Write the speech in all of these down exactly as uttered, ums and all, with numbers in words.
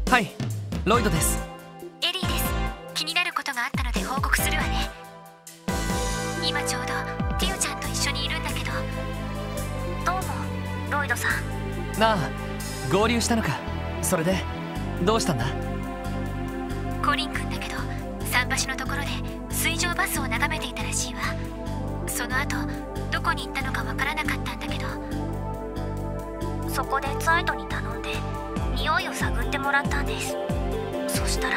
はい、ロイドです。 エリーです。気になることがあったので報告するわね。今ちょうどティオちゃんと一緒にいるんだけど。どうもロイドさん。 なあ、合流したのか。それでどうしたんだ。 コリン君だけど桟橋のところで水上バスを眺めていたらしいわ。その後どこに行ったのかわからなかったんだけど、そこでザイトに頼んで匂いを探ってもらったんです。そしたら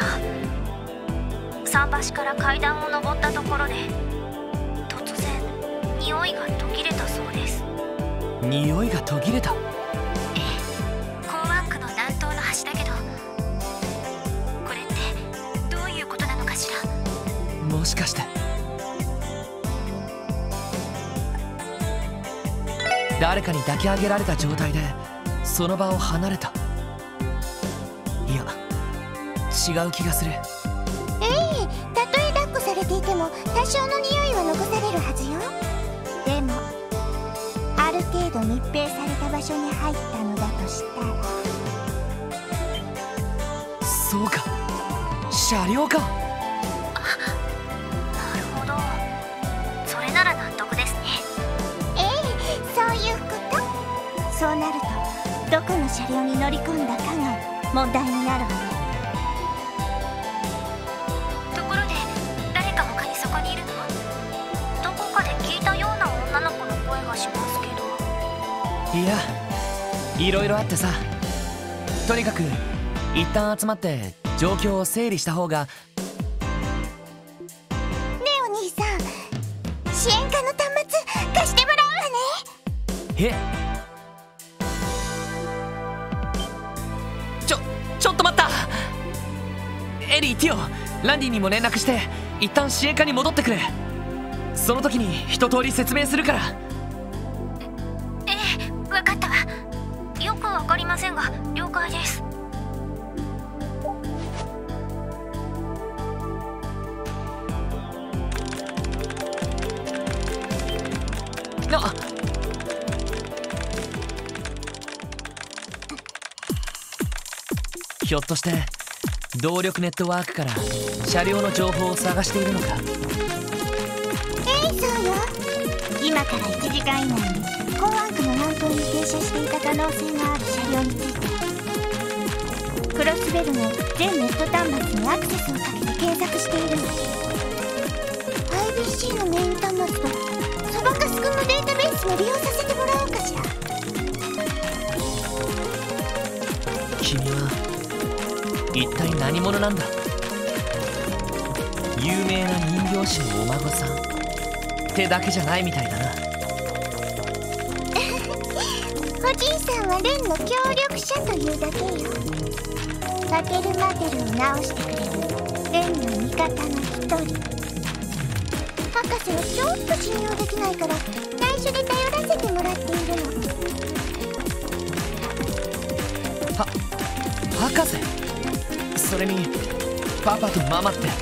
桟橋から階段を登ったところで突然匂いが途切れたそうです。 匂いが途切れた。 ええ、港湾区の南東の端だけど、これってどういうことなのかしら。 もしかして誰かに抱き上げられた状態でその場を離れた。いや、違う気がする。 ええ、たとえ抱っこされていても多少の匂いは残されるはずよ。でもある程度密閉された場所に入ったのだとしたら。 そうか、車両か。 なるほど、それなら納得ですね。 ええ、そういうこと。そうなるとどこの車両に乗り込んだかが問題になるわね。 ところで誰か他にそこにいるの？どこかで聞いたような女の子の声がしますけど。 いや、いろいろあってさ。とにかく一旦集まって状況を整理した方が。 ねえお兄さん、支援課の端末貸してもらうわね。 え、ちょちょっと待った。エリー、ティオ、ランディにも連絡して一旦支援課に戻ってくれ。その時に一通り説明するから。 ええ、分かったわ。よくわかりませんが了解です。 あ、ひょっとして動力ネットワークから車両の情報を探しているのか。 えい、そうよ。今からいちじかん以内に港湾区の南東に停車していた可能性がある車両について、クロスベルの全ネット端末にアクセスをかけて検索しているの。 アイビーシー のメイン端末とそばかすくんのデータベースも利用させてもらおうかしら。 君は一体何者なんだ。有名な人形師のお孫さんってだけじゃないみたいだな。 おじいさんはレンの協力者というだけよ。タケルマテルを直してくれるレンの味方の一人。博士はちょっと信用できないから内緒で頼らせてもらっているの。 は、博士。それにパパとママって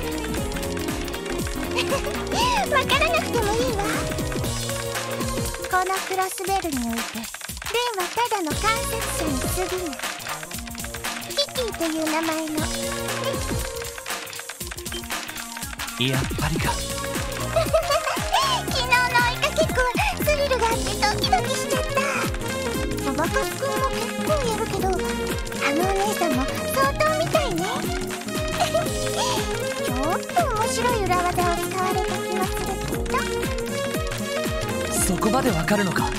わからなくてもいいわ。このクロスベルにおいてレンはただの観察者に過ぎない。キティという名前のね。 やっぱりか。 昨日の追いかけっこはスリルがあってドキドキしちゃった。そばかすくんも結構やるけど、あのお姉さんも相当みたいね。ちょっと面白い裏技を使われた気がするけど。 そこまでわかるのか。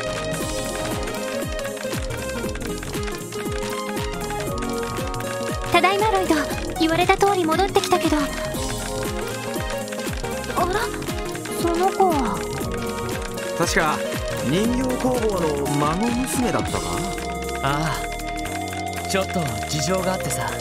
ただいまロイド、言われた通り戻ってきたけど。あら、その子は確か人形工房の孫娘だったか。 ああ、ちょっと事情があってさ。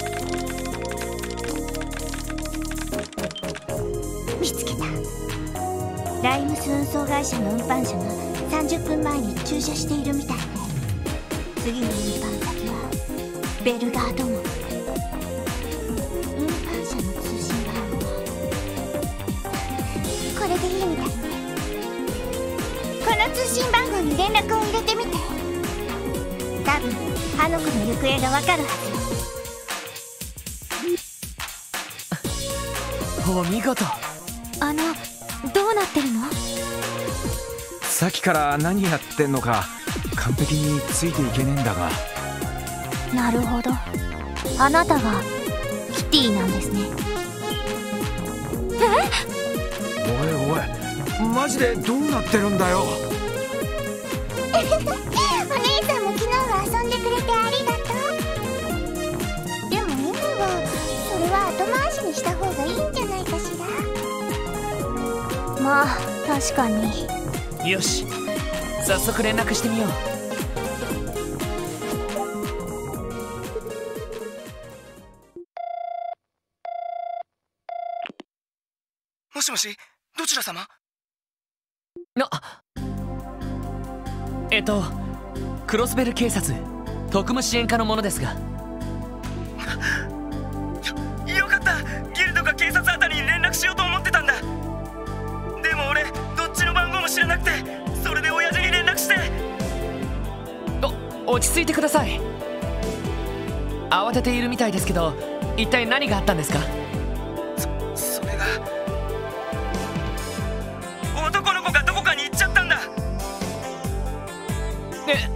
見つけた。ライムス運送会社の運搬車がさんじゅっぷんまえに駐車しているみたいね。次の運搬先はベルガード門。運搬車の通信番号、これでいいみたいね。この通信番号に連絡を入れてみて。多分あの子の行方がわかるはずよ。 お見事。 あのどうなってるの？ さっきから何やってんのか完璧についていけねえんだが。 なるほど、あなたがキティなんですね。 おいおい、マジでどうなってるんだよ。 お姉さんも昨日は遊んでくれてありがとう。でも今はそれは後回しにした方がいいんじゃないかしら。 まあ確かに。 よし、早速連絡してみよう。 もしもし、どちら様？ なえっとクロスベル警察特務支援課の者ですが。 よ, よかった、ギルドか警察あたりに連絡しようと思ってたんだ。でも俺どっちの番号も知らなくて、それで親父に連絡して。 お落ち着いてください。慌てているみたいですけど、一体何があったんですか？ そそれが男の子がどこかに行っちゃったんだ。 え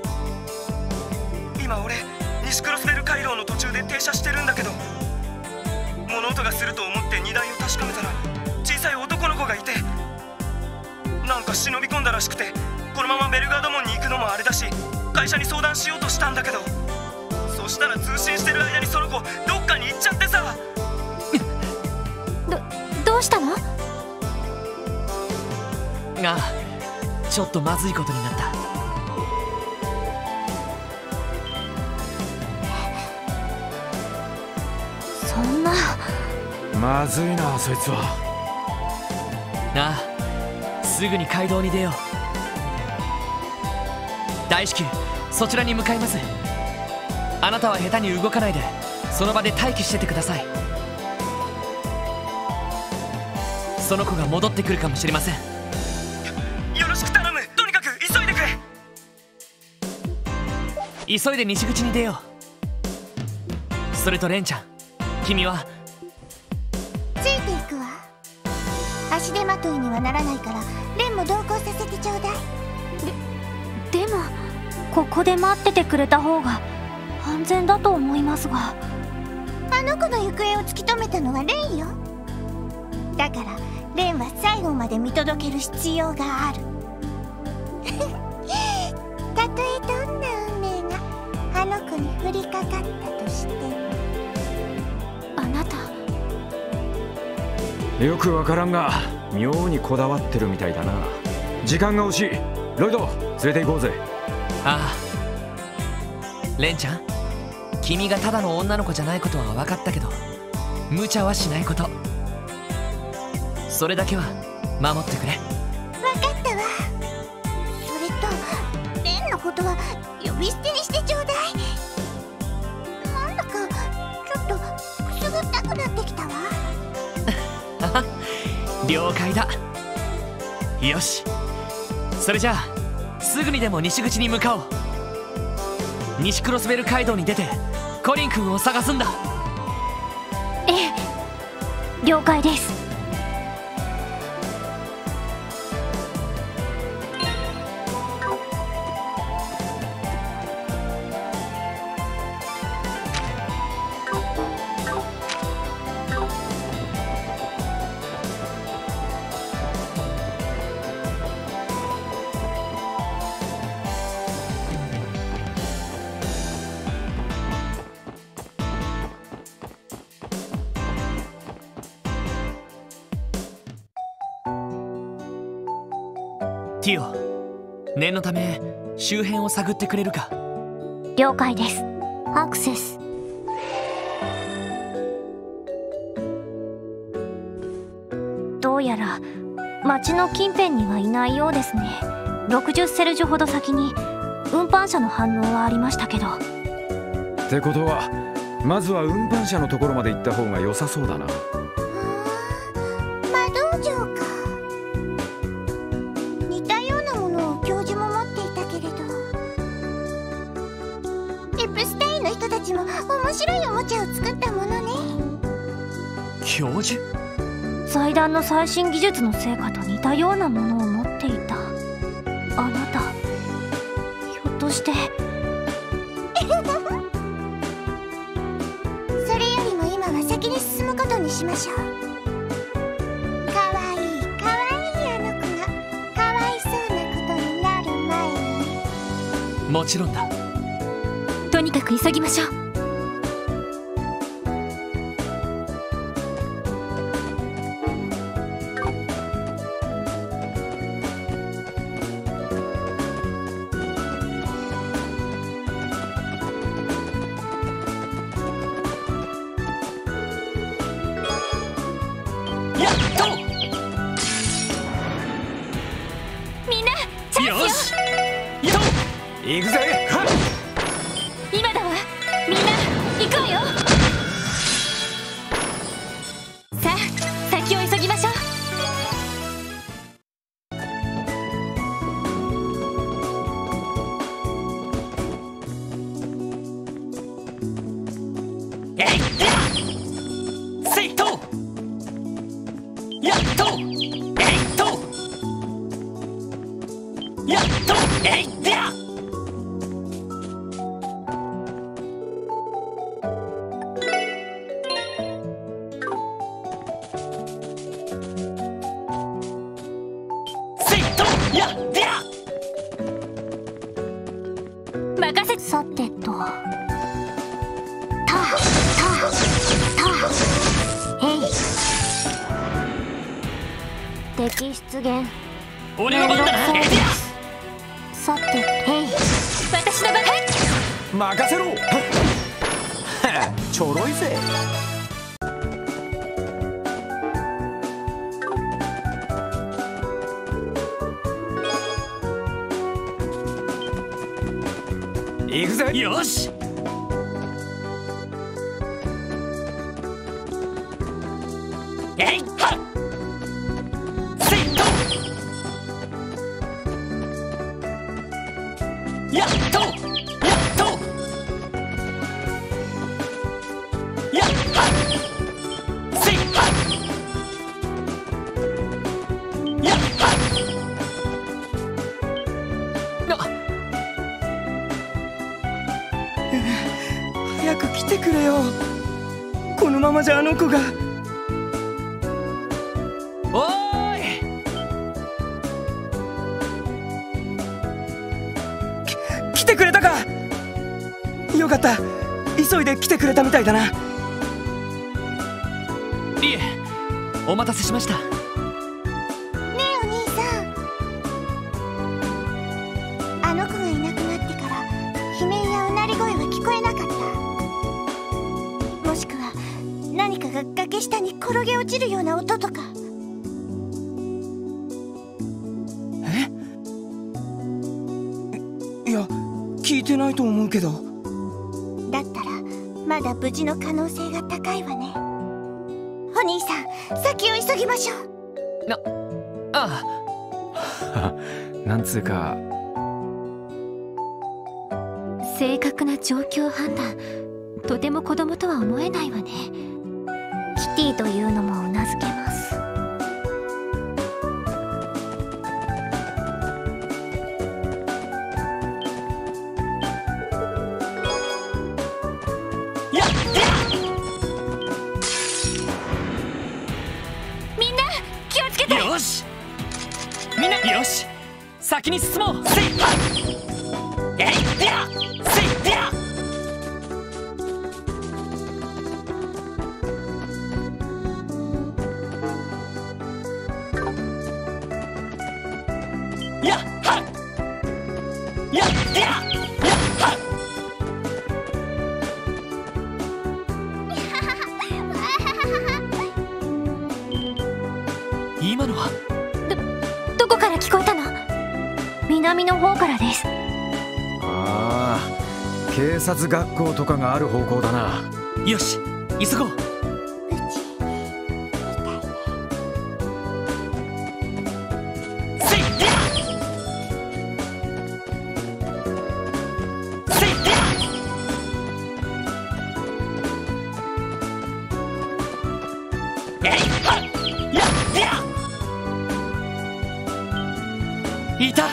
今俺西クロスベル回廊の途中で停車してるんだけど、物音がすると思って荷台を確かめたら小さい男の子がいて、なんか忍び込んだらしくて、このままベルガード門に行くのもあれだし会社に相談しようとしたんだけど、そしたら通信してる間にその子どっかに行っちゃってさ。 どどうしたの？ ああ、ちょっとまずいことになった。 そんな。 まずいなそいつは。 ああ、すぐに街道に出よう。大至急そちらに向かいます。あなたは下手に動かないでその場で待機しててください。その子が戻ってくるかもしれません。 よろしく頼む。とにかく急いでくれ。 急いで西口に出よう。それとレンちゃん、君は？ ついていくわ。足手まといにはならないからレンも同行させてちょうだい。 ででもここで待っててくれた方が安全だと思いますが。 あの子の行方を突き止めたのはレンよ。だからレンは最後まで見届ける必要がある。たとえどんな運命があの子に降りかかったとしても。 あなたよくわからんが妙にこだわってるみたいだな。時間が惜しい。ロイド連れて行こうぜ。 ああ、レンちゃん、君がただの女の子じゃないことは分かったけど、無茶はしないこと、それだけは守ってくれ。 分かったわ。それとレンのことは呼び捨てにしてちょうだい。なんだかちょっとくすぐったくなってきたわ。 了解だ。よし、それじゃあすぐにでも西口に向かおう。西クロスベル街道に出てコリン君を探すんだ。 ええ、了解です。 ティオ、念のため周辺を探ってくれるか？ 了解です。アクセス。どうやら町の近辺にはいないようですね。ろくじゅっセルジュほど先に運搬車の反応はありましたけど。 ってことはまずは運搬車のところまで行った方が良さそうだな。 魔道場か。似たようなものを教授も持っていたけれど、エプスタインの人たちも面白いおもちゃを作ったものね。 教授？ 祭壇の最新技術の成果と似たようなものを持っていた。あなた、ひょっとしてそれよりも今は先に進むことにしましょう。かわいいかわいいあの子がかわいそうなことになる前に。 もちろんだ。 とにかく急ぎましょう。 やっと。 みんなチャンスよ。 よし。やっと。 行くぜ。はっ。 今だわ。みんな行こうよ。さあ先を急ぎましょう。 えいや。せいと。やっと。えいと。やっと。えいや。せいと。やっや。 任せ。さてと。たたたえい。敵出現。 俺の番だな。えいや。 さてえい。私の番。 任せろ。はっ。はっちょろいぜ。行くぜ。 よし。えいはっ。せいと。やっと。やっと。やっはっ。せいはっ。やっはっ。な。 早く来てくれよ。このままじゃあの子が。 おーい。 来てくれたか。よかった。急いで来てくれたみたいだな。 いえ、お待たせしました。 ねえお兄さん、あの子がいなくなってから悲鳴やうなり声は聞こえなかった。もしくは何かが崖下に転げ落ちるような音とか。 え？いや、聞いてないと思うけど。 だったらまだ無事の可能性が高いわね。お兄さん、先を急ぎましょう。 な、ああ。 なんつうか。 正確な状況判断、とても子供とは思えないわね。キティというのもうなずけます。 やっや。 みんな気をつけて。 よし。みんなよし。先に進もう。せいはっ。えいや。せいや。やっはっ。やっや。やっはっ。今のはどこから聞こえたの？南の方からです。 ああ、警察学校とかがある方向だな。 よし、急ごう。 うちみたいね。 せいや。せいや。えいはっ。やっいた。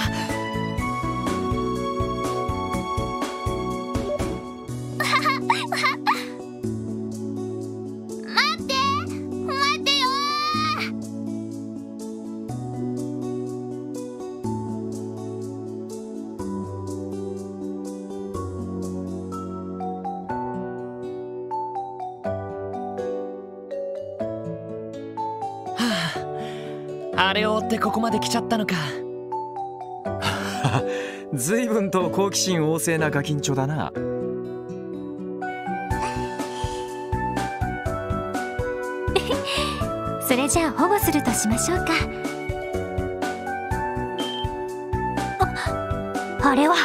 待って待ってよはあ、あれを追ってここまで来ちゃったのか。 随分と好奇心旺盛なガキンチョだな。 それじゃあ保護するとしましょうか。あ、あれは。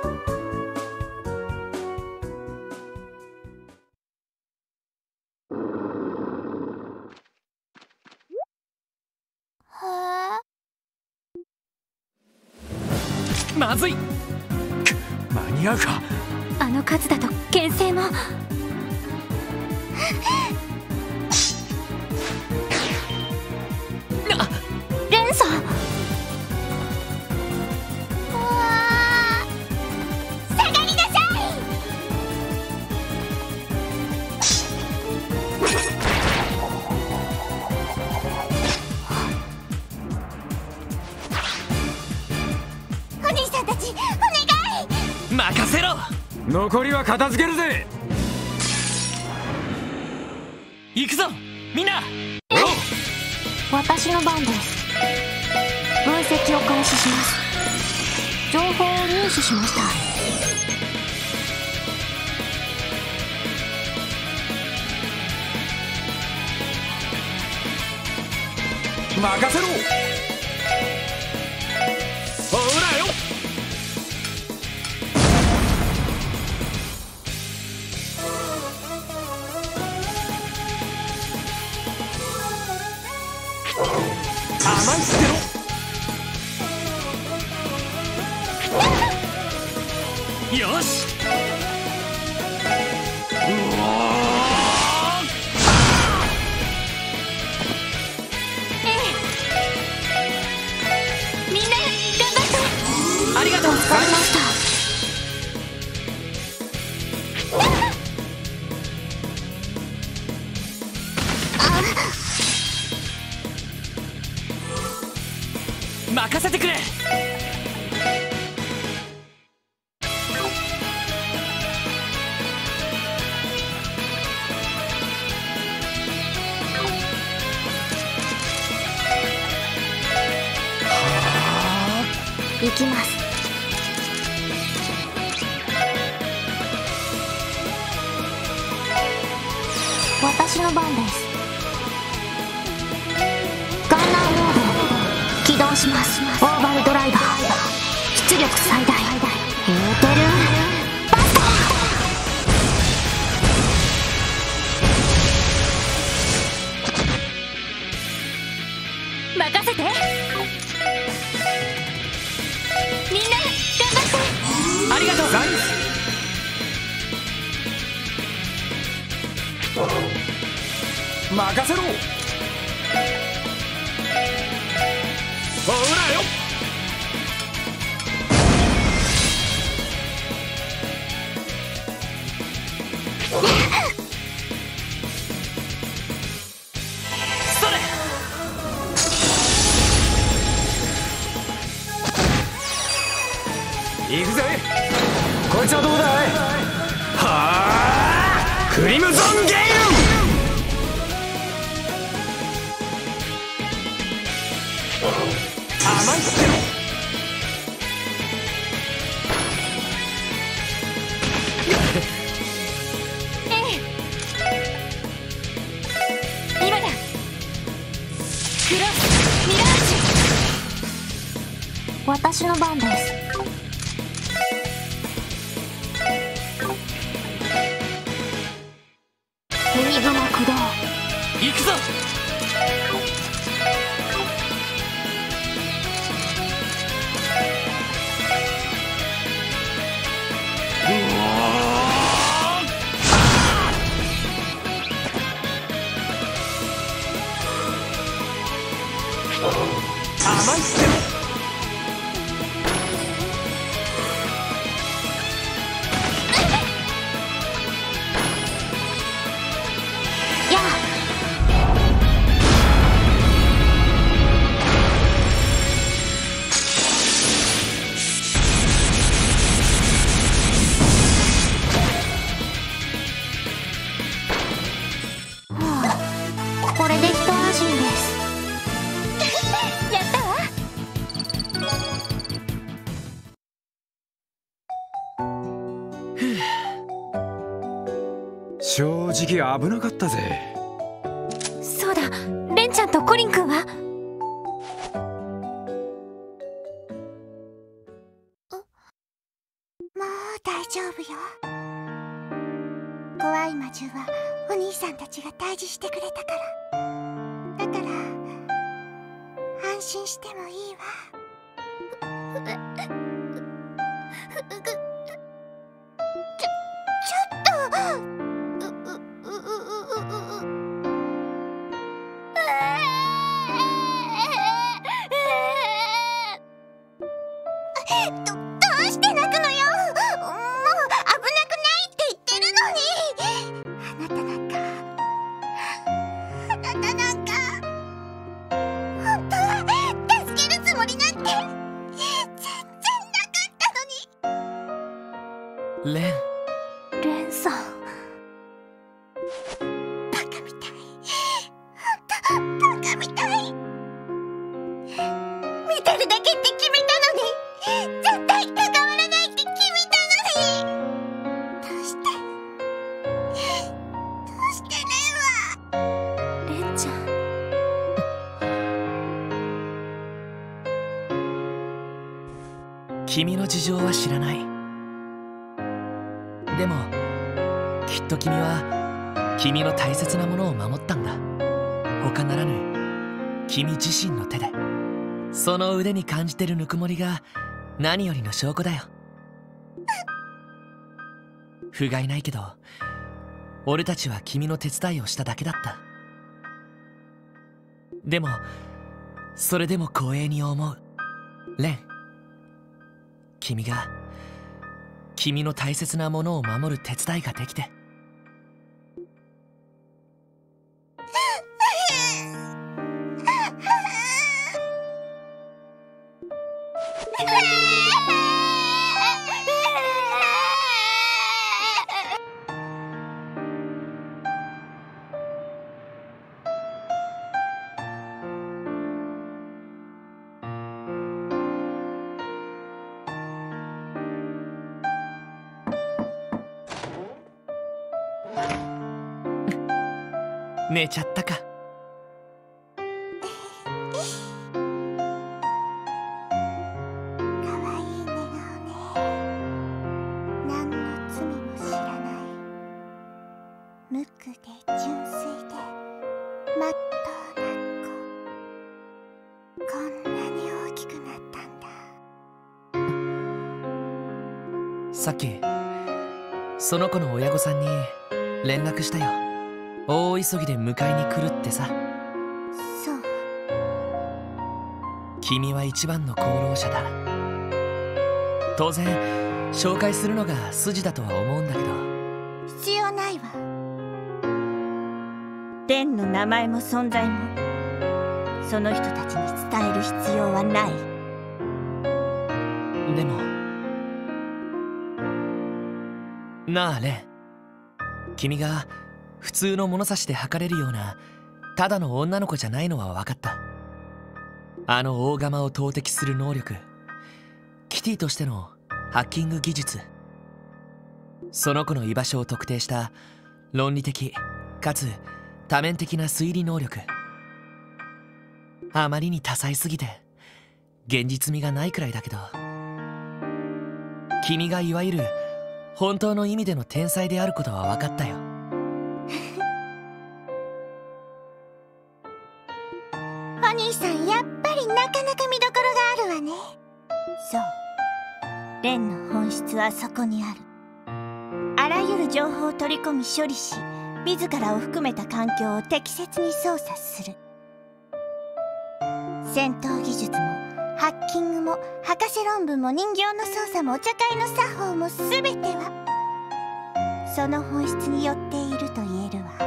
まずい。 間に合うか。 あの数だと牽制も。レンさん。 下がりなさい。お兄さんたちお願い。 任せろ。 残りは片付けるぜ。 行くぞみんな。 私の番です。分析を開始します。情報を入手しました。 任せろ。ほらよ。甘い捨てろ。 よし。うわみんな頑張って。 ありがとう。 助かりました。 任せてくれ。 行きます。私の番です。ガンナーモード起動します。オーバルドライバー出力最大。エーテルバスター。任せて。みんな頑張って。 ありがとう。 任せろ。ほらよ。 それ。 行くぜ。こいつはどうだい。はあ、クリムゾンゲイル。甘い捨てろ。 今だ。クロスミラージュ。私の番です。エニグマ駆動。 行くぞ。甘い捨てろ。 正直危なかったぜ。 そうだ、レンちゃんとコリン君は？ もう大丈夫よ。怖い魔獣はお兄さんたちが退治してくれたから。だから安心してもいいわ。ちょちょっとううううううどどうして泣くのよ。もう危なくないって言ってるのに。あなたなんかあなたなんか本当は助けるつもりなんて全然なかったのに。 レン、 レンさん。 バカみたい。ほんとバカみたい。見てるだけって決めたのに絶対関わらないって決めたのに。どうしてどうしてレンは。 レンちゃん。 君の事情は知らない。でもきっと君は君の大切なものを守ったんだ。他ならぬ君自身の手で。その腕に感じてるぬくもりが何よりの証拠だよ。不甲斐ないけど俺たちは君の手伝いをしただけだった。でもそれでも光栄に思う。レン、君が君の大切なものを守る手伝いができて。寝ちゃったか。 かわいい寝顔ね。何の罪も知らない無垢で純粋でまっとうな子。こんなに大きくなったんだ。 さっきその子の親御さんに連絡したよ。大急ぎで迎えに来るってさ。 そう。 君は一番の功労者だ。当然紹介するのが筋だとは思うんだけど。 必要ないわ。 レンの名前も存在もその人たちに伝える必要はない。 でもなあレン、君が普通の物差しで測れるようなただの女の子じゃないのは分かった。あの大釜を投擲する能力、キティとしてのハッキング技術、その子の居場所を特定した論理的かつ多面的な推理能力、あまりに多彩すぎて現実味がないくらいだけど、君がいわゆる本当の意味での天才であることは分かったよ。 お兄さん、やっぱりなかなか見どころがあるわね。 そう、レンの本質はそこにある。あらゆる情報を取り込み処理し、自らを含めた環境を適切に操作する。戦闘技術もハッキングも博士論文も人形の操作もお茶会の作法も全てはその本質によっていると言えるわ。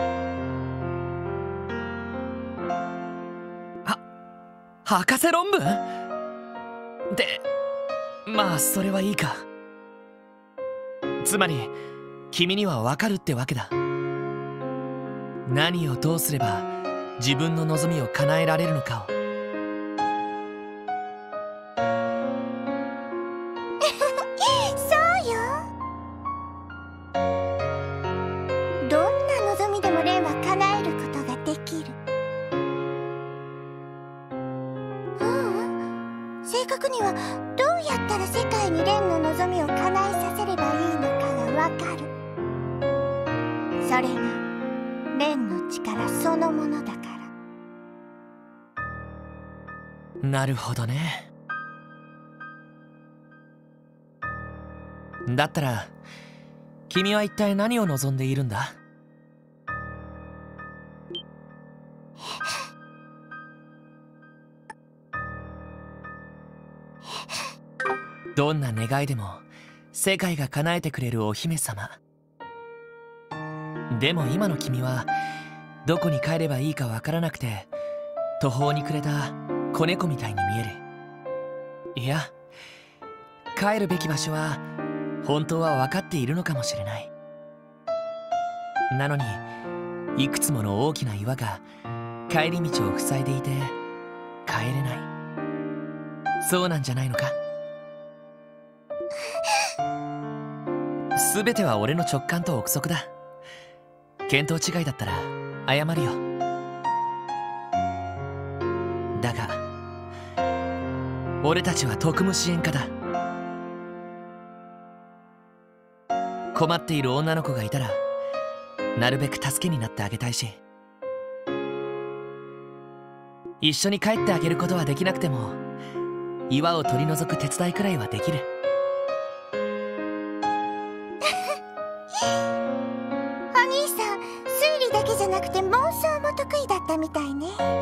博士論文で、まあそれはいいか。つまり君には分かるってわけだ。何をどうすれば自分の望みを叶えられるのかを。 そうよ。どんなれがレンの力そのものだから。 なるほどね。だったら君は一体何を望んでいるんだ？どんな願いでも世界が叶えてくれるお姫様。でも今の君はどこに帰ればいいかわからなくて途方に暮れた子猫みたいに見える。いや、帰るべき場所は本当は分かっているのかもしれない。なのにいくつもの大きな岩が帰り道を塞いでいて帰れない。そうなんじゃないのか？全ては俺の直感と憶測だ。見当違いだったら謝るよ。だが俺たちは特務支援課だ。困っている女の子がいたらなるべく助けになってあげたいし、一緒に帰ってあげることはできなくても岩を取り除く手伝いくらいはできる。 お兄さん、推理だけじゃなくて妄想も得意だったみたいね。あ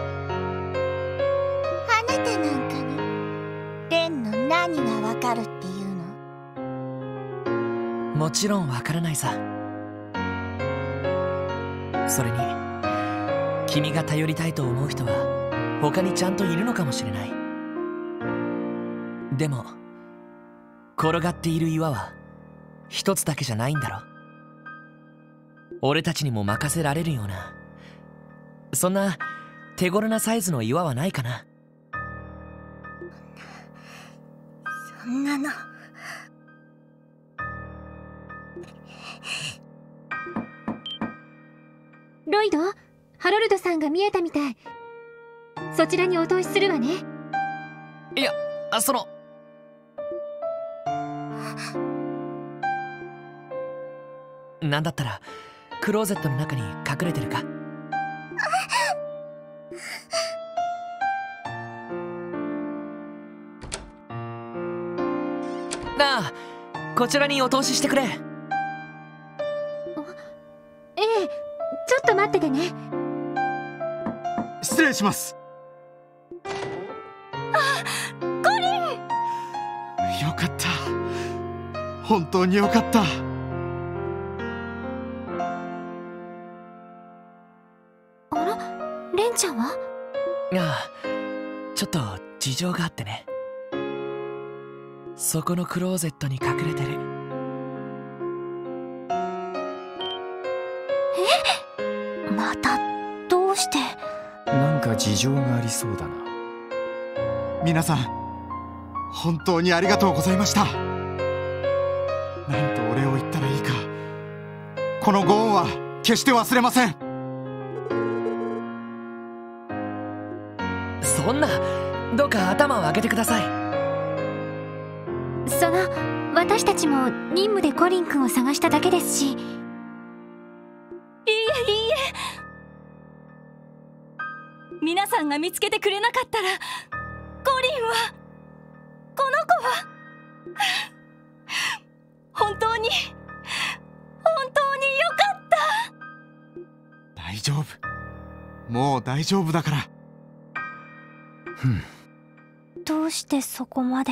なたなんかにレンの何がわかるっていうの？ もちろんわからないさ。それに君が頼りたいと思う人は他にちゃんといるのかもしれない。でも転がっている岩は一つだけじゃないんだろ。俺たちにも任せられるようなそんな手頃なサイズの岩はないかな。 そんなの。 ロイド、ハロルドさんが見えたみたい。そちらにお通しするわね。 いや、あそのなんだったらクローゼットの中に隠れてるか？なあ、こちらにお通ししてくれ。 ええ、ちょっと待っててね。 失礼します。 あ、コリン！ よかった、本当によかった。 あら、レンちゃんは？ ああ、ちょっと事情があってね。そこのクローゼットに隠れてる。 え？またどうして？ なんか事情がありそうだな。 皆さん本当にありがとうございました。何とお礼を言ったらいいか。このご恩は決して忘れません。 そんな、どうか頭を上げてください。 その、私たちも任務でコリン君を探しただけですし。いいえいいえ、皆さんが見つけてくれなかったらコリンは、この子は本当に本当によかった。 大丈夫、もう大丈夫だから。 ふん。 どうしてそこまで？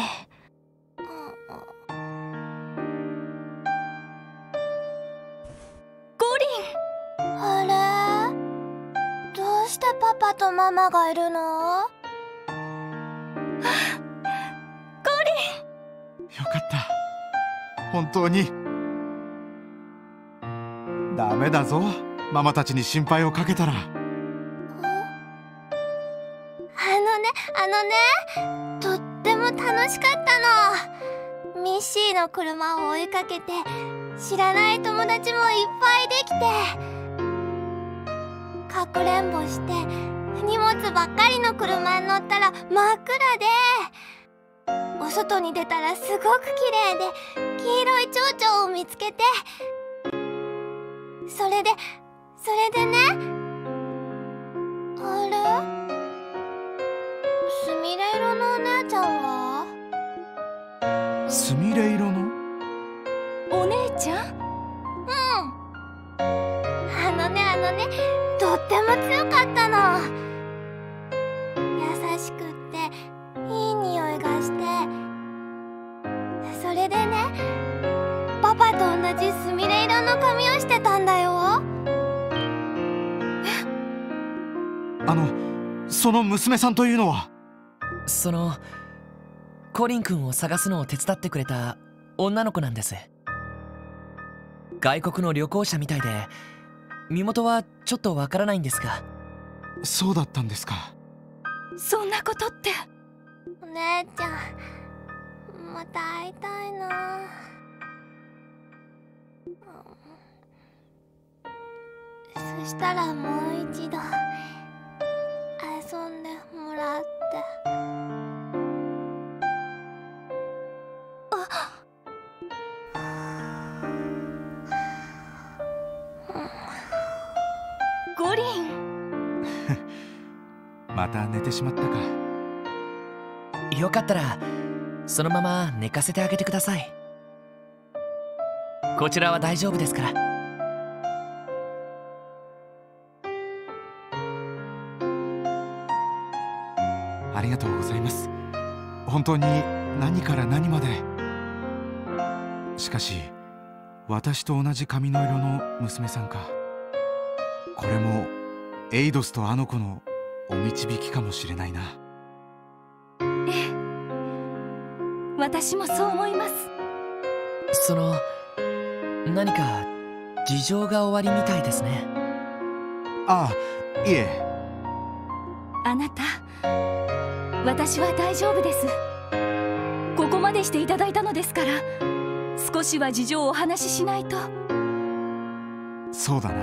コリン！ あれ？どうしてパパとママがいるの？ コリン！ よかった、本当に。ダメだぞ、ママたちに心配をかけたら。 あのね、あのね、とっても楽しかったの。ミッシーの車を追いかけて知らない友達もいっぱいできて、かくれんぼして荷物ばっかりの車に乗ったら真っ暗で、お外に出たらすごく綺麗で黄色い蝶々を見つけて、 それでそれでね、あれ、すみれ色のお姉ちゃんは？ すみれ色のお姉ちゃん？ うん。あのねあのね、とっても強かったの。優しくっていい匂いがして、それでね、パパと同じすみれ色の髪をしてたんだよ。 あの、その娘さんというのは？ そのコリン君を探すのを手伝ってくれた女の子なんです。外国の旅行者みたいで、身元はちょっとわからないんですが。 そうだったんですか。 そんなことって。 お姉ちゃん、また会いたいな。そしたらもう一度遊んでもらって。 ゴリン。 また寝てしまったか。 よかったらそのまま寝かせてあげてください。こちらは大丈夫ですから。 ありがとうございます。本当に何から何まで。しかし私と同じ髪の色の娘さんか。これもエイドスとあの子のお導きかもしれないな。 ええ、私もそう思います。 その何か事情がおありみたいですね。 ああ、いえ。 あなた、私は大丈夫です。ここまでしていただいたのですから、少しは事情をお話ししないと。 そうだな。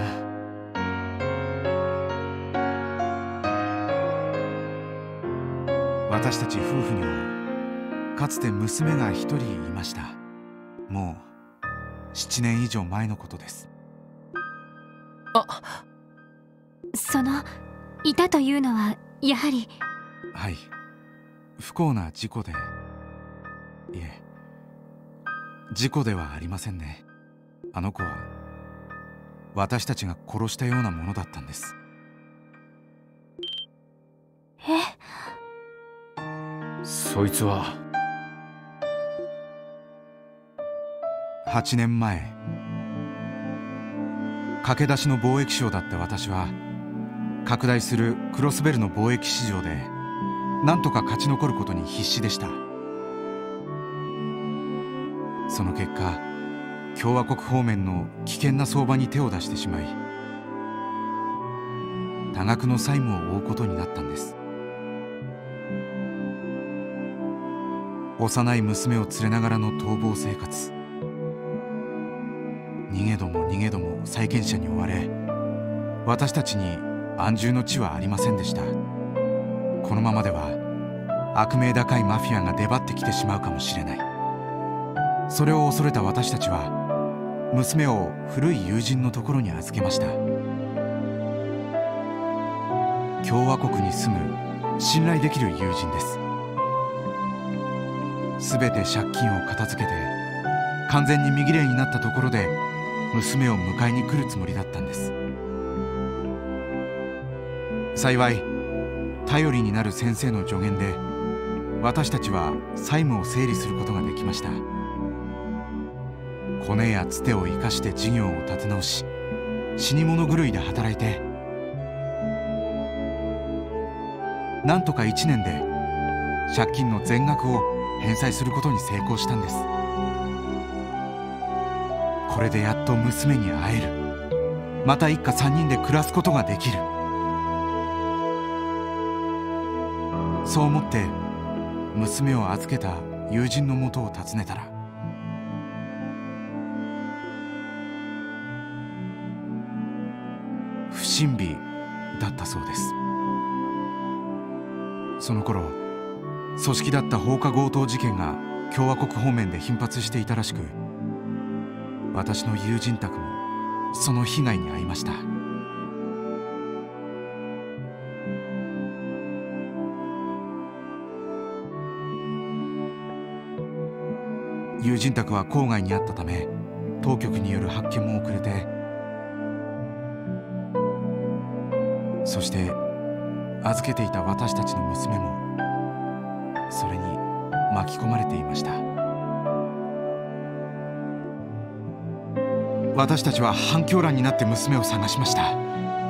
私たち夫婦にはかつて娘が一人いました。もう七年以上前のことです。 あ、 そのいたというのはやはり。 はい、不幸な事故で。いえ、事故ではありませんね。あの子は私たちが殺したようなものだったんです。 え？ そいつははちねんまえ、駆け出しの貿易商だった私は拡大するクロスベルの貿易市場でなんとか勝ち残ることに必死でした。その結果、共和国方面の危険な相場に手を出してしまい、多額の債務を負うことになったんです。幼い娘を連れながらの逃亡生活。逃げども逃げども債権者に追われ、私たちに安住の地はありませんでした。このままでは悪名高いマフィアが出張ってきてしまうかもしれない。それを恐れた私たちは娘を古い友人のところに預けました。共和国に住む信頼できる友人です。すべて借金を片付けて完全に身ぎれいになったところで娘を迎えに来るつもりだったんです。幸い頼りになる先生の助言で私たちは債務を整理することができました。コネやつてを生かして事業を立て直し、死に物狂いで働いて、なんとかいちねんで借金の全額を返済することに成功したんです。これでやっと娘に会える。また一家さんにんで暮らすことができる。そう思って娘を預けた友人のもとを訪ねたら、不審火だったそうです。その頃組織だった放火強盗事件が共和国方面で頻発していたらしく、私の友人宅もその被害に遭いました。友人宅は郊外にあったため、当局による発見も遅れて、そして預けていた私たちの娘もそれに巻き込まれていました。私たちは半狂乱になって娘を探しました。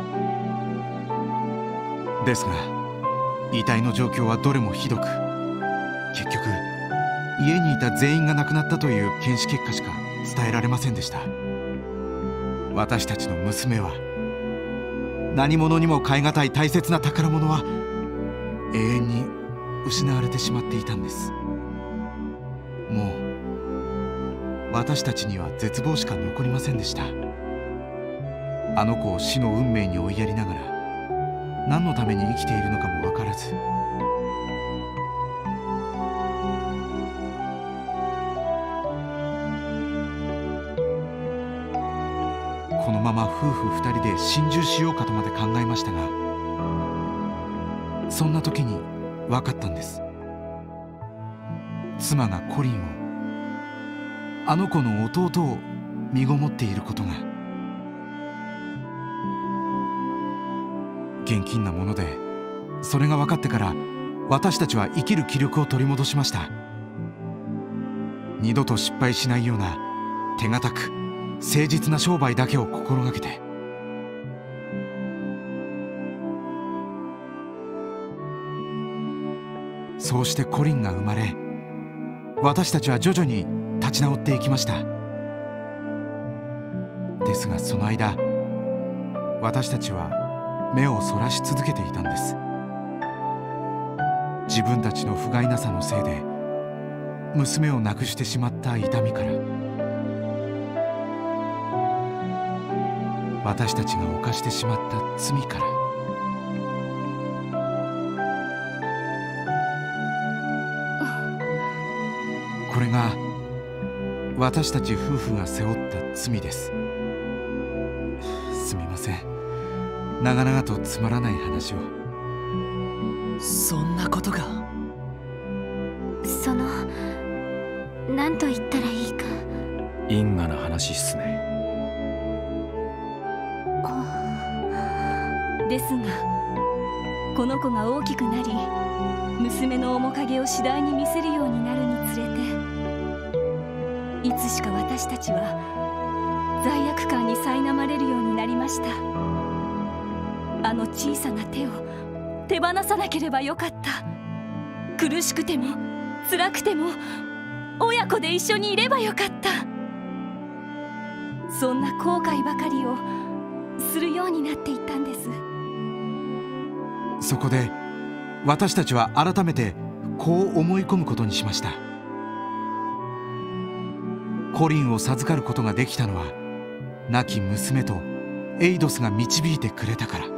ですが遺体の状況はどれもひどく、結局家にいた全員が亡くなったという検視結果しか伝えられませんでした。私たちの娘は、何者にも代え難い大切な宝物は永遠に失われてしまっていたんです。もう私たちには絶望しか残りませんでした。あの子を死の運命に追いやりながら、何のために生きているのかも分からず、このまま夫婦二人で心中しようかとまで考えましたが、そんな時に分かったんです。妻がコリンを、あの子の弟を身ごもっていることが。現金なもので、それが分かってから私たちは生きる気力を取り戻しました。二度と失敗しないような手堅く誠実な商売だけを心がけて、そうしてコリンが生まれ、私たちは徐々に立ち直っていきました。ですがその間、私たちは目をそらし続けていたんです。自分たちの不甲斐なさのせいで娘を亡くしてしまった痛みから、私たちが犯してしまった罪から、これが私たち夫婦が背負った罪です。すみません、長々とつまらない話を。 そんなことが。 その何と言ったらいいか。 因果な話っすね。 ですが、この子が大きくなり、娘の面影を次第に見せるようになるにつれて、いつしか私たちは罪悪感に苛まれるようになりました。あの小さな手を手放さなければよかった。苦しくても辛くても親子で一緒にいればよかった。そんな後悔ばかりをするようになっていったんです。 そこで私たちは改めてこう思い込むことにしました。コリンを授かることができたのは、亡き娘とエイドスが導いてくれたから。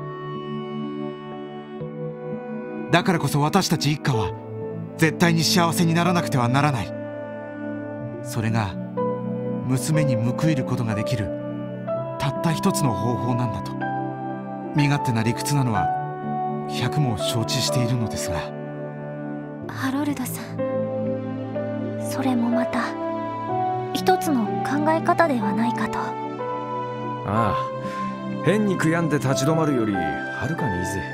だからこそ私たち一家は絶対に幸せにならなくてはならない。それが娘に報いることができるたった一つの方法なんだと。身勝手な理屈なのは百も承知しているのですが。 ハロルドさん、それもまた一つの考え方ではないかと。 ああ、変に悔やんで立ち止まるよりはるかにいいぜ。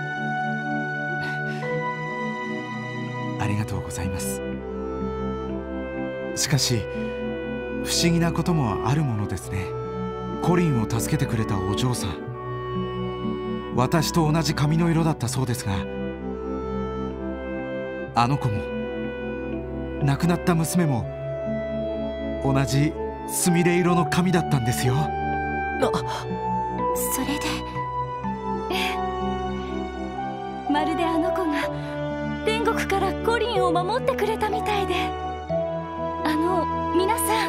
ありがとうございます。しかし不思議なこともあるものですね。コリンを助けてくれたお嬢さん、私と同じ髪の色だったそうですが、あの子も亡くなった娘も同じすみれ色の髪だったんですよ。 それで、 ええ、まるであの子が天国からコリンを守ってくれたみたいで。あの皆さん、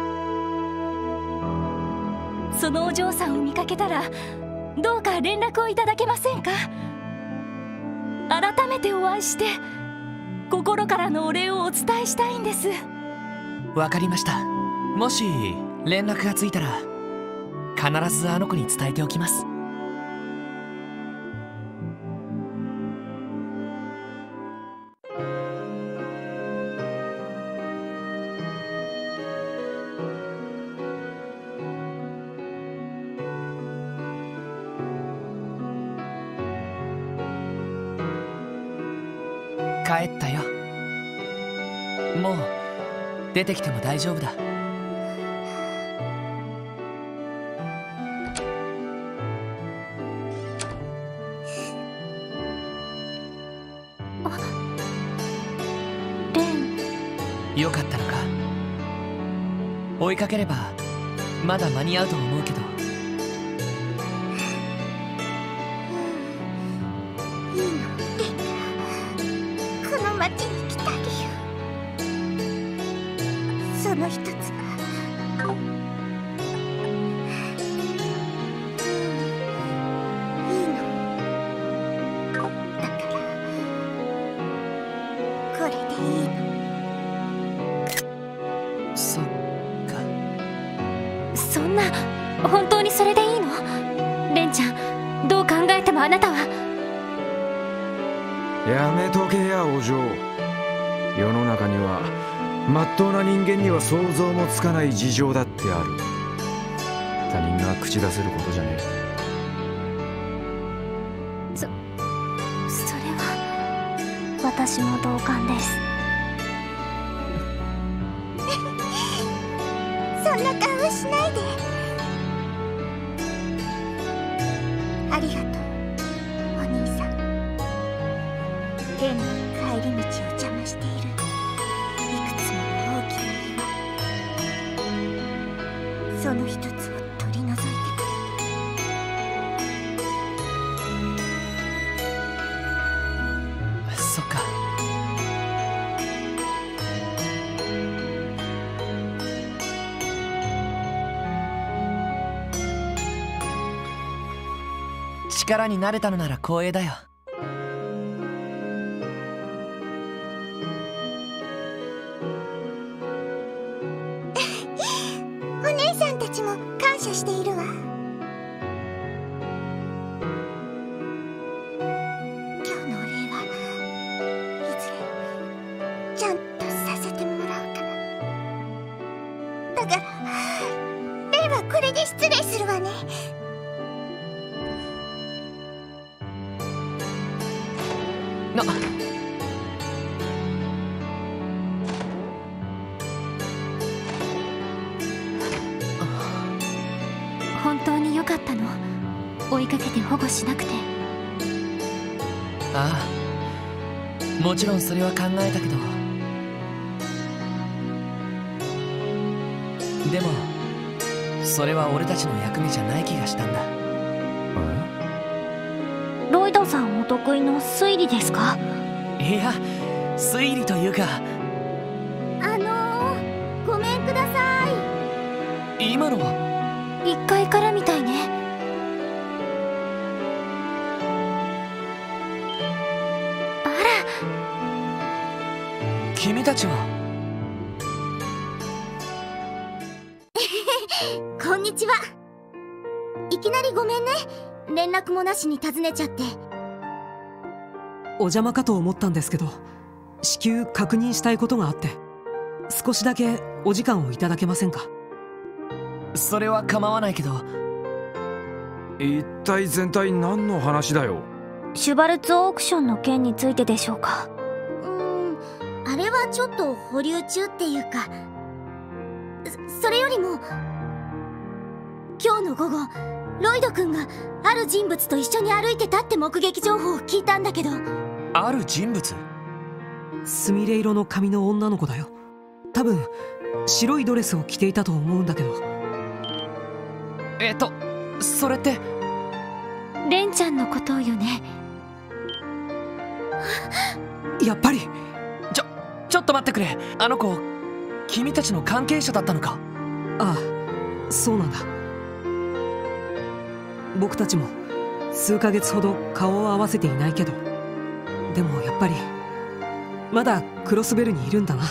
そのお嬢さんを見かけたらどうか連絡をいただけませんか。改めてお会いして心からのお礼をお伝えしたいんです。 わかりました。もし連絡がついたら必ずあの子に伝えておきます。帰ったよ。もう出てきても大丈夫だ。よかったのか。追いかければまだ間に合うと思うけど。 いいの、レン。この町に来た理由、その一つがいいの。だからこれでいいの。 そっか。 そんな、本当にそれでいいの？レンちゃん、どう考えてもあなたは。 やめとけやお嬢。世の中にはまっとうな人間には想像もつかない事情だってある。他人が口出せることじゃねえ。 そ、それは私も同感です。 そんな顔しないで。ありがとう、お兄さん。天の帰り道を邪魔しているいくつもの大きな岩、その一つを取り除いてくれ。そっか。力になれたのなら光栄だよ。 お姉さんたちも感謝しているわ。今日のお礼はいずれちゃんとさせてもらうから。だからレイはこれで失礼するわね。 な本当に良かったの？追いかけて保護しなくて。 ああ、もちろんそれは考えたけど、でもそれは俺たちの役目じゃない気がしたんだ。 ロイドさんお得意の推理ですか？ いや、推理というか。 あのー、ごめんください。今のはいっかいからみたいね。あら、君たちは。 こんにちは。いきなりごめんね。連絡もなしに訪ねちゃって。 お邪魔かと思ったんですけど、至急確認したいことがあって、少しだけお時間をいただけませんか？ それは構わないけど。 一体全体何の話だよ？ シュバルツオークションの件についてでしょうか？ うーん、あれはちょっと保留中っていうか、そ、それよりも今日の午後ロイド君がある人物と一緒に歩いてたって目撃情報を聞いたんだけど。 ある人物？ すみれ色の髪の女の子だよ。多分白いドレスを着ていたと思うんだけど。 えっとそれってレンちゃんのことよね？ やっぱり。 ちょちょっと待ってくれ。あの子君たちの関係者だったのか？ ああ、そうなんだ。僕たちも数ヶ月ほど顔を合わせていないけど、でもやっぱりまだクロスベルにいるんだな。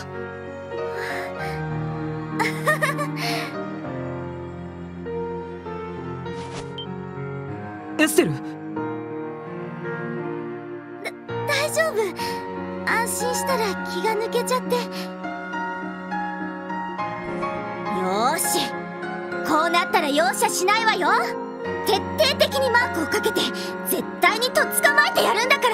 エステル。 大丈夫、安心したら気が抜けちゃって。よーし、こうなったら容赦しないわよ。徹底的にマークをかけて絶対にとっ捕まえてやるんだから。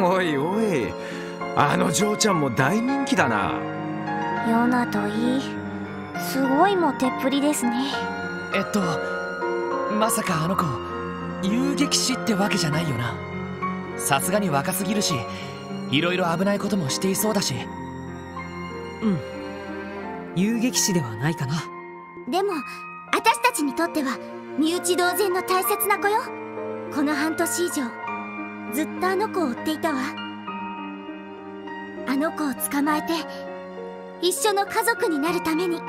おいおい、あの嬢ちゃんも大人気だな。 ヨナといい、すごいモテっぷりですね。 えっとまさかあの子遊撃士ってわけじゃないよな。さすがに若すぎるし、いろいろ危ないこともしていそうだし。 うん、遊撃士ではないかな。 でも私たちにとっては身内同然の大切な子よ。この半年以上ずっとあの子を追っていたわ。あの子を捕まえて一緒の家族になるために。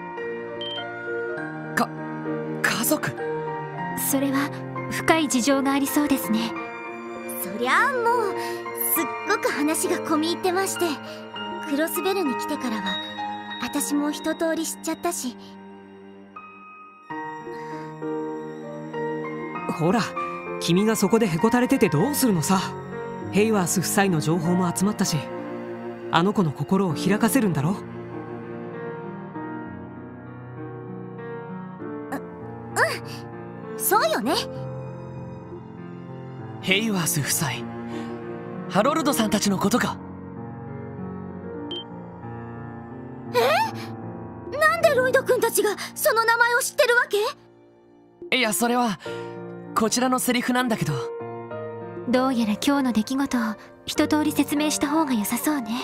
か家族？ それは深い事情がありそうですね。 そりゃあもうすっごく話が込み入ってまして、クロスベルに来てからは私も一通り知っちゃったし。 ほら、君がそこでへこたれててどうするのさ。ヘイワース夫妻の情報も集まったし、あの子の心を開かせるんだろ。 ううん、そうよね。 ヘイワース夫妻、ハロルドさんたちのことか。 え？なんでロイド君たちがその名前を知ってるわけ？ いや、それはこちらのセリフなんだけど。 どうやら今日の出来事を一通り説明した方が良さそうね。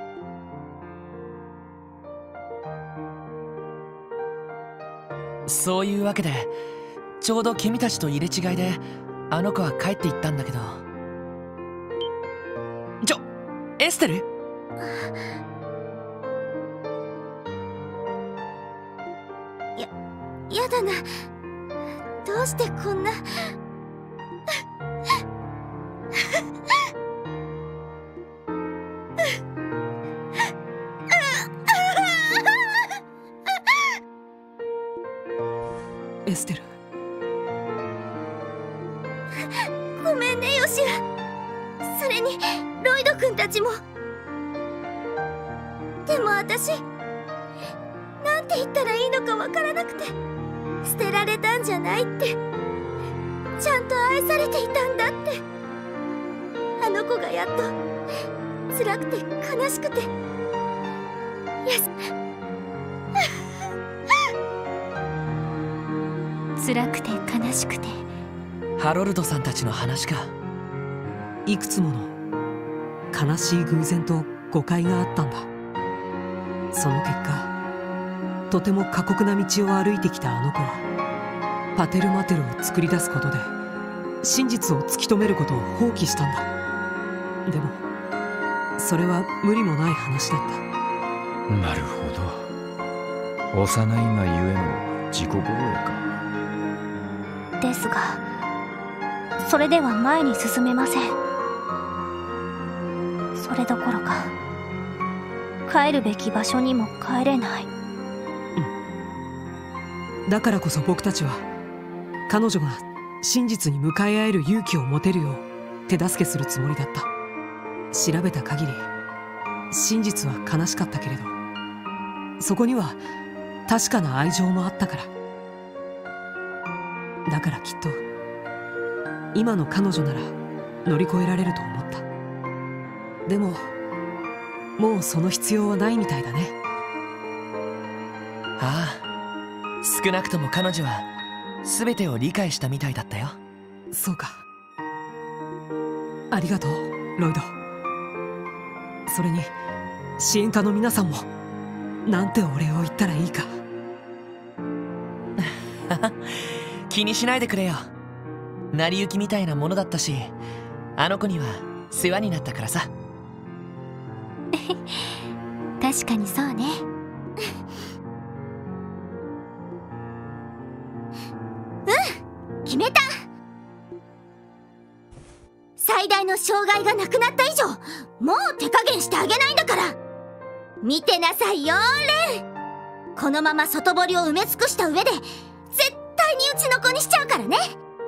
そういうわけで、ちょうど君たちと入れ違いであの子は帰っていったんだけど。ちょエステル？ や、やだな。どうしてこんなエステル。 ごめんねヨシア。それにロイド君たちも。でも私なんて言ったらいいのかわからなくて、捨てられたんじゃないって、ちゃんと愛されていたんだって。あの子がやっと辛くて悲しくて、やす辛くて悲しくて。 ハロルドさんたちの話か。 いくつもの悲しい偶然と誤解があったんだ。その結果、とても過酷な道を歩いてきたあの子はパテルマテルを作り出すことで真実を突き止めることを放棄したんだ。でもそれは無理もない話だった。 なるほど、幼いがゆえの自己防衛か。 ですがそれでは前に進めません。それどころか帰るべき場所にも帰れない。 うん、だからこそ僕たちは彼女が真実に向かい合える勇気を持てるよう手助けするつもりだった。調べた限り真実は悲しかったけれど、そこには確かな愛情もあったから。だからきっと今の彼女なら乗り越えられると思った。でももうその必要はないみたいだね。 ああ、少なくとも彼女は全てを理解したみたいだったよ。 そうか、ありがとうロイド。それに支援課の皆さんもなんてお礼を言ったらいいか。 気にしないでくれよ。成り行きみたいなものだったし、あの子には世話になったからさ。 確かにそうね。 うん、決めた。最大の障害がなくなった以上、もう手加減してあげないんだから。見てなさいよレン。このまま外堀を埋め尽くした上で絶対にうちの子にしちゃうからね。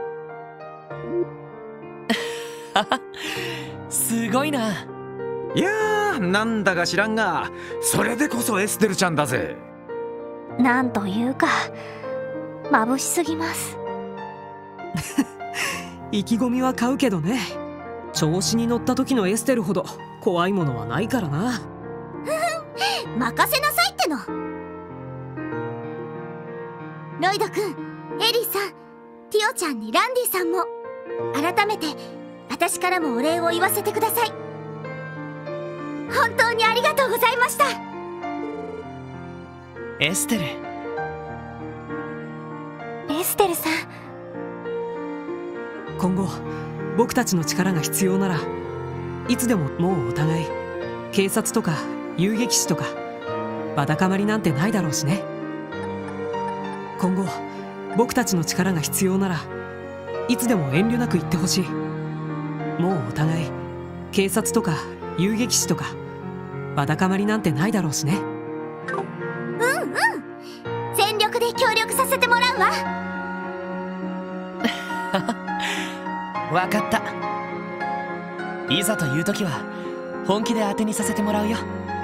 すごいな。 いやー、なんだか知らんが、それでこそエステルちゃんだぜ。 なんというか眩しすぎます。 意気込みは買うけどね、調子に乗った時のエステルほど怖いものはないからな。 任せなさいっての。ロイド君、エリーさん、ティオちゃんにランディさんも改めて私からもお礼を言わせてください。本当にありがとうございました。 エステル。 エステルさん、 今後僕たちの力が必要ならいつでももうお互い警察とか遊撃士とかわだかまりなんてないだろうしね。今後僕たちの力が必要ならいつでも遠慮なく言ってほしい。もうお互い警察とか遊撃士とかわだかまりなんてないだろうしね。 うんうん、全力で協力させてもらうわ。 わかった。いざという時は本気で当てにさせてもらうよ。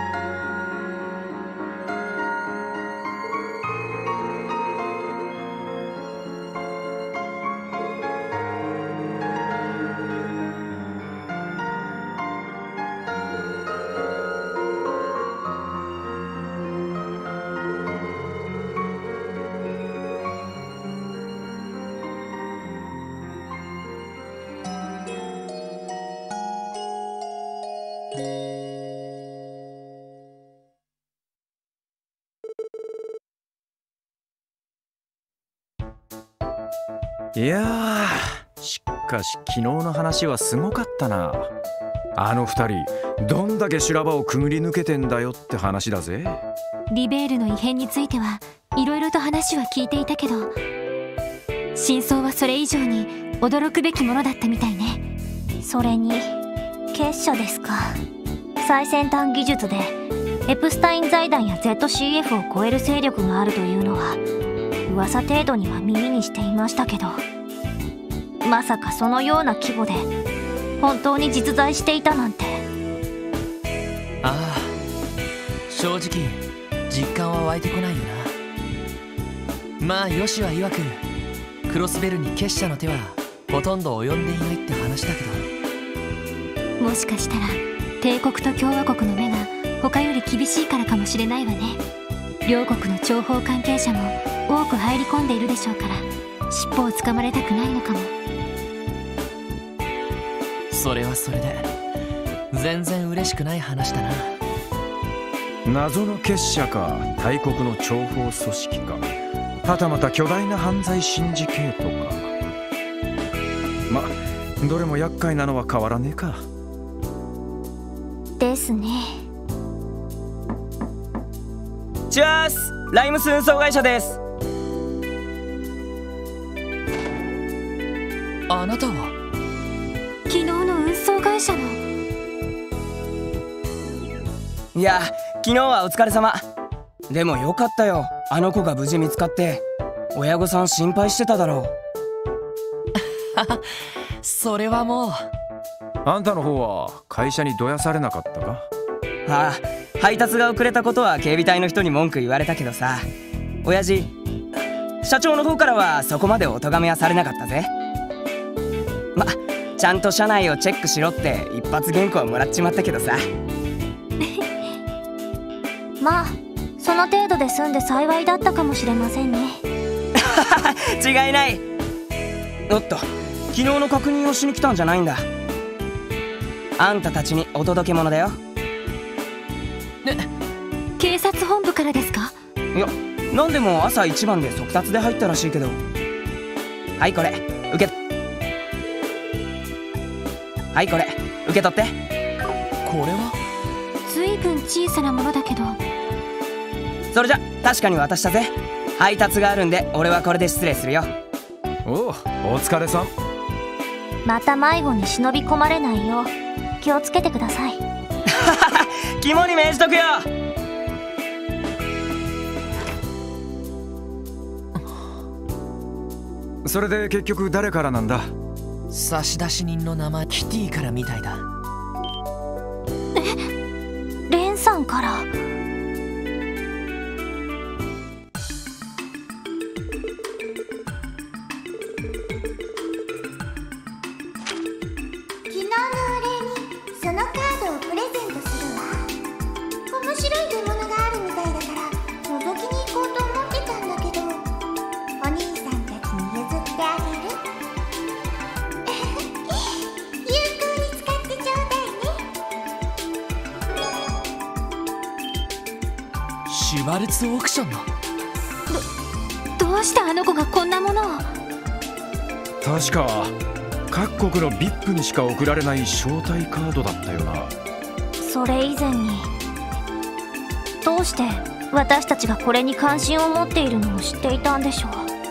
いやー、しかし昨日の話はすごかったな。あの二人どんだけ修羅場をくぐり抜けてんだよって話だぜ。 リベールの異変についてはいろいろと話は聞いていたけど、真相はそれ以上に驚くべきものだったみたいね。 それに結社ですか。最先端技術でエプスタイン財団や ゼットシーエフ を超える勢力があるというのは噂程度には耳にしていましたけど、まさかそのような規模で本当に実在していたなんて。 ああ、正直実感は湧いてこないよな。まあヨシは曰くクロスベルに結社の手はほとんど及んでいないって話だけど、もしかしたら帝国と共和国の目が他より厳しいからかもしれないわね。両国の諜報関係者も多く入り込んでいるでしょうから、尻尾をつかまれたくないのかも。 それはそれで全然嬉しくない話だな。 謎の結社か、大国の諜報組織か、はたまた巨大な犯罪シンジケートか。ま、どれも厄介なのは変わらねえか。 ですね。 チャース、ライムス運送会社です。 あなたは昨日の運送会社の。 いや、昨日はお疲れ様。でもよかったよ、あの子が無事見つかって。親御さん心配してただろう。 それはもう。 あんたの方は会社にどやされなかったか。 ああ、配達が遅れたことは警備隊の人に文句言われたけどさ、親父、社長の方からはそこまでお咎めはされなかったぜ。ま、ちゃんと社内をチェックしろって一発原稿はもらっちまったけどさ。 まあその程度で済んで幸いだったかもしれませんね。 違いない。おっと、昨日の確認をしに来たんじゃないんだ。あんたたちにお届け物だよ。 警察本部からですか？ いや、なんでも朝一番で速達で入ったらしいけど。はい、これ受けはいこれ受け取って。 これはずいぶん小さなものだけど。 それじゃ確かに渡したぜ。配達があるんで俺はこれで失礼するよ。 おう、お疲れさん。 また迷子に忍び込まれないよう気をつけてください。 肝に銘じとくよ。 それで結局誰からなんだ？ 差出人の名前キティからみたいだ。 え、レンさんから。 シュバルツオークションの。 ど、どうしてあの子がこんなものを。 確か各国の ブイアイピー にしか送られない招待カードだったよな。 それ以前にどうして私たちがこれに関心を持っているのを知っていたんでしょう。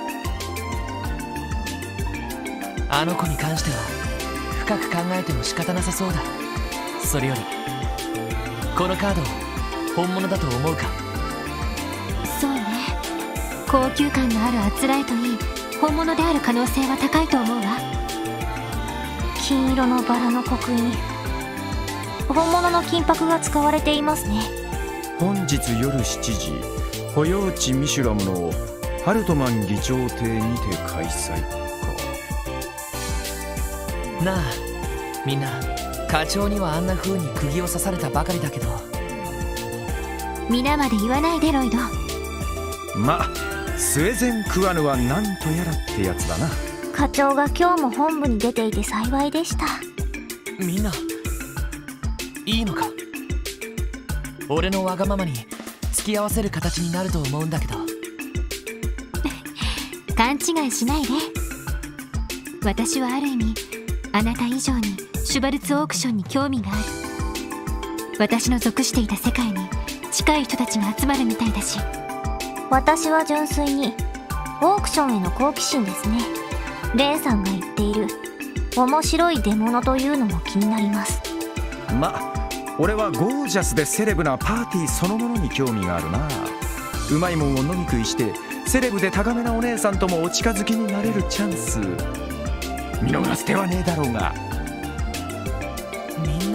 あの子に関しては深く考えても仕方なさそうだ。それよりこのカードを本物だと思うか？ そうね、高級感のあるあつらえといい、本物である可能性は高いと思うわ。 金色のバラの刻印、本物の金箔が使われていますね。 本日夜しちじ、保養地ミシュラムのハルトマン議長邸にて開催か。 なあみんな、課長にはあんな風に釘を刺されたばかりだけど。 皆まで言わないでロイド。 ま、スウェゼン・クワヌはなんとやらってやつだな。 課長が今日も本部に出ていて幸いでした。 みんな、いいのか？俺のわがままに付き合わせる形になると思うんだけど。 勘違いしないで。私はある意味あなた以上にシュバルツオークションに興味がある。私の属していた世界に近い人たちが集まるみたいだし。 私は純粋にオークションへの好奇心ですね。レンさんが言っている面白い出物というのも気になります。 ま、俺はゴージャスでセレブなパーティーそのものに興味があるな。うまいもんを飲み食いしてセレブで高めなお姉さんともお近づきになれるチャンス、見逃す手はねえだろうが。 みんな、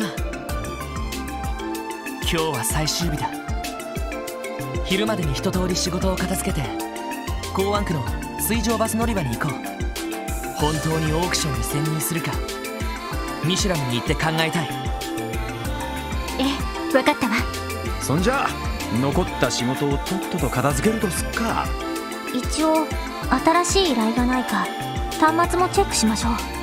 今日は最終日だ。昼までに一通り仕事を片付けて港湾区の水上バス乗り場に行こう。本当にオークションに潜入するかミシュラムに行って考えたい。 ええ、分かったわ。 そんじゃ残った仕事をとっとと片付けるとすっか。 一応新しい依頼がないか端末もチェックしましょう。